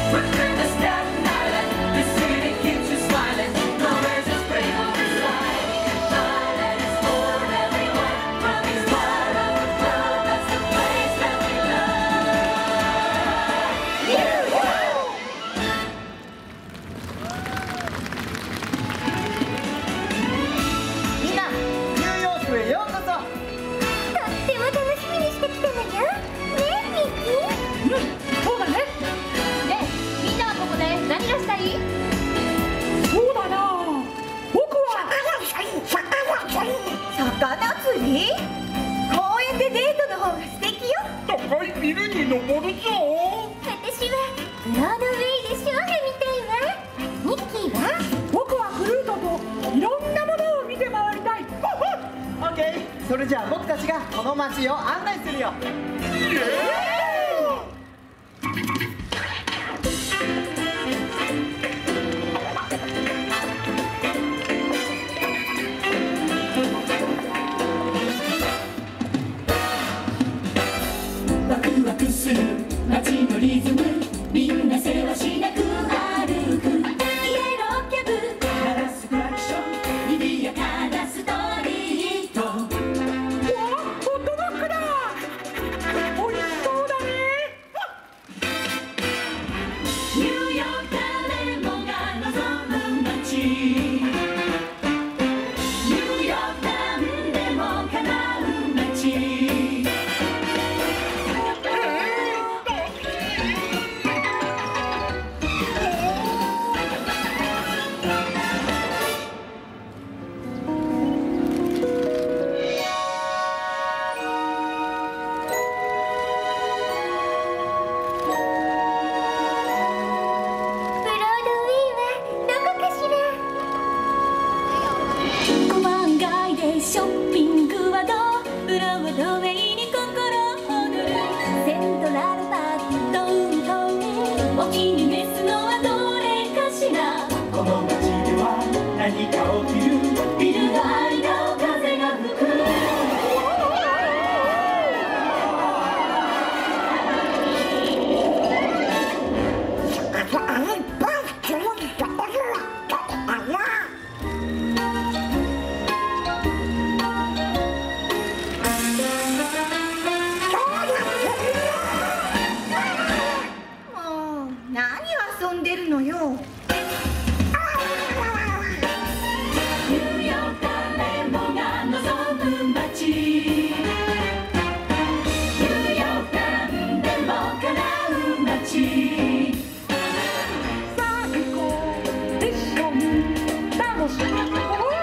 ビルに登るぞ。 私はブロードウェイでショーが見たいわ。ミッキーは？ 僕はフルートといろんなものを見て回りたい。 オッケー、それじゃあ僕たちがこの街を案内するよ。 ワクワクする街のリズム、みんなせわしなく歩く。イエローキャブ鳴らすクラクション、賑やかなストリート。わあ、ホットドッグだ。おいしそうだね。ニューヨーク誰もが望む街、ニューヨークなんでも叶う街。ショッピングはどう？ブロードウェイに心躍る。セントラルパークダウンタウン、お気に召すのはどれかしら。この街では何か起きる。ビルの間を風が吹く。 遊んでるのよ。ニューヨーク誰もが望む街、ニューヨークなんでも叶う街。 さあ行こう、ミッション楽しみ。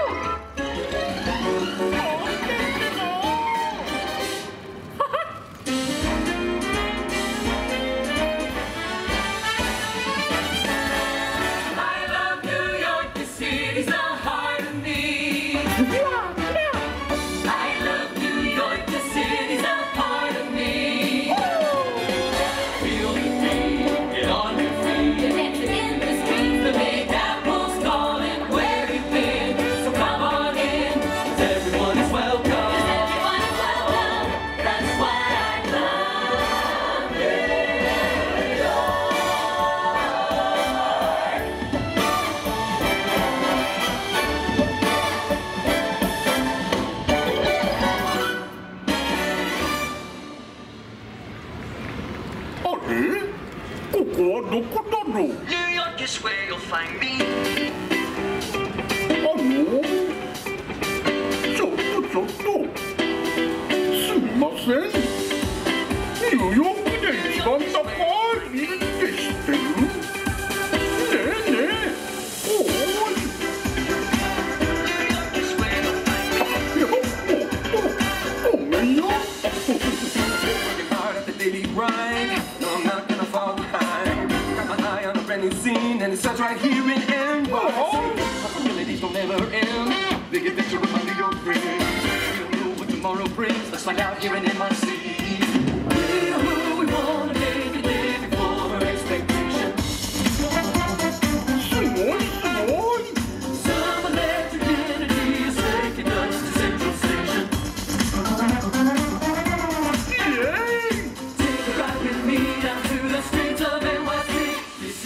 ここはどこだろう。 New York is where you'll find me. ちょっとすみません。ニューヨークで一番高いビルって知ってる？ねえねえ、おい。ごめんよ。 Scene and it starts right here in NYC. Possibilities don't never end. Big adventure with my New York friends. We don't know what tomorrow brings. Let's find out here in NYC. We're who we wanna make it, living for expectation. Some electric energy is taking us to Central Station. Take a ride with me down to the streets of NYC. This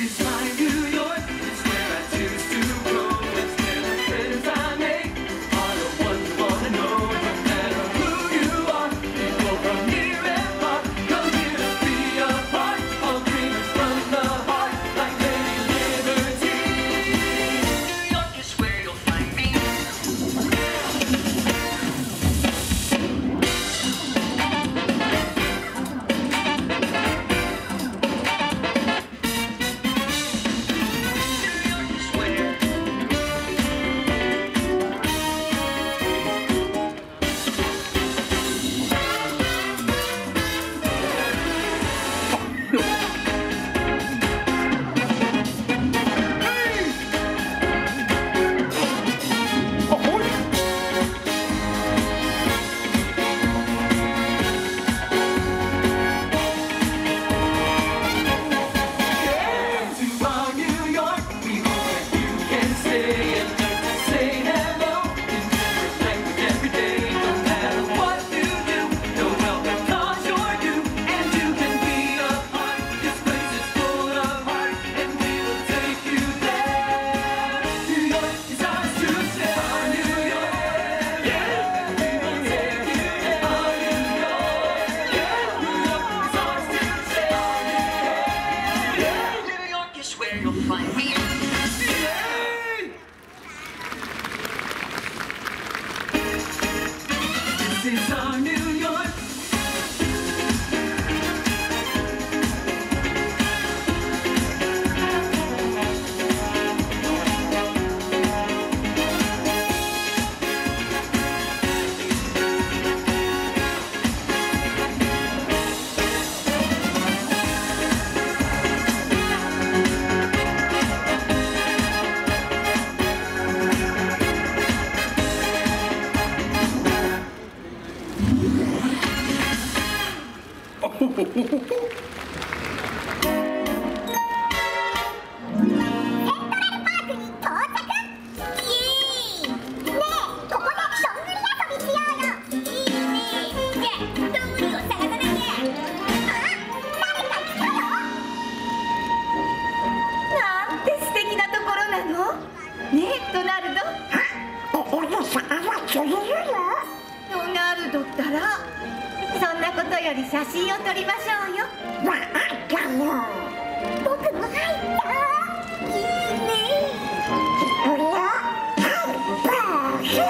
写真を撮りましょうよ。わあったよ。僕も入った。いいね。これをはいポーズ。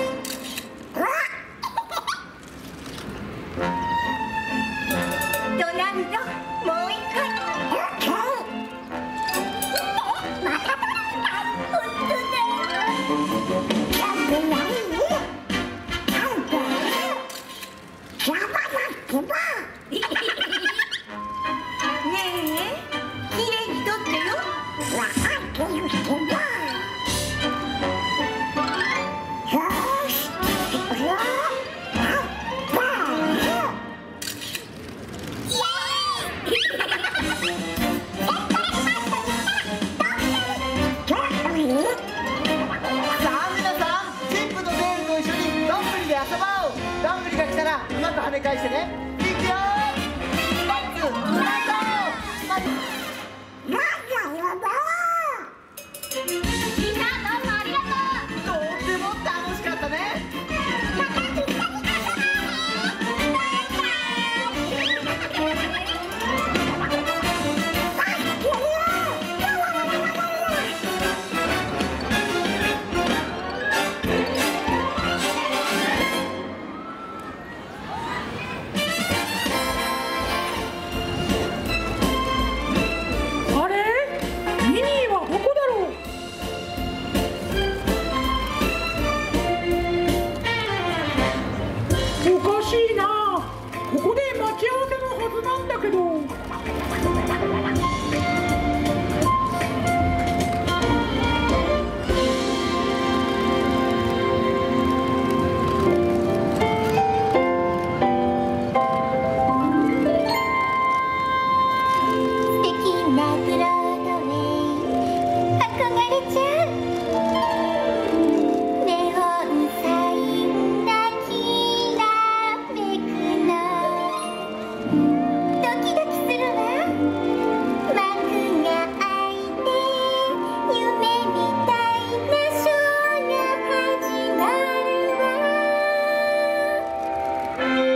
ドナルド、もう一回。オッケー。また撮られた。本当だ。やってない？はいポーズ。やばい。ねえ、きれいに撮ってよ。わかってるけど。よし、これをポーズ。イエーイ。 さあ皆さん、チップとデールと一緒にどんぐりで遊ぼう。どんぐりが来たらうまく跳ね返してね。いくよ。レッツスタート。 みんなどうもありがとう。 とっても楽しかったね。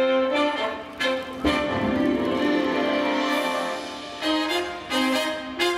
みんな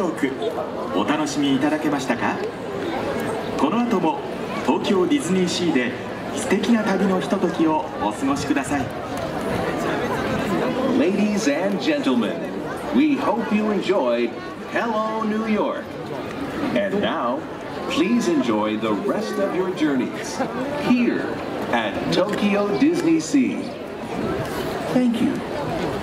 ークお楽しみいただけましたか？この後も東京ディズニーシーで素敵な旅のひとときをお過ごしください。 Ladies and gentlemen, we hope you enjoyed Hello New York. And now, please enjoy the rest of your journeys here at Tokyo Disney Sea. Thank you.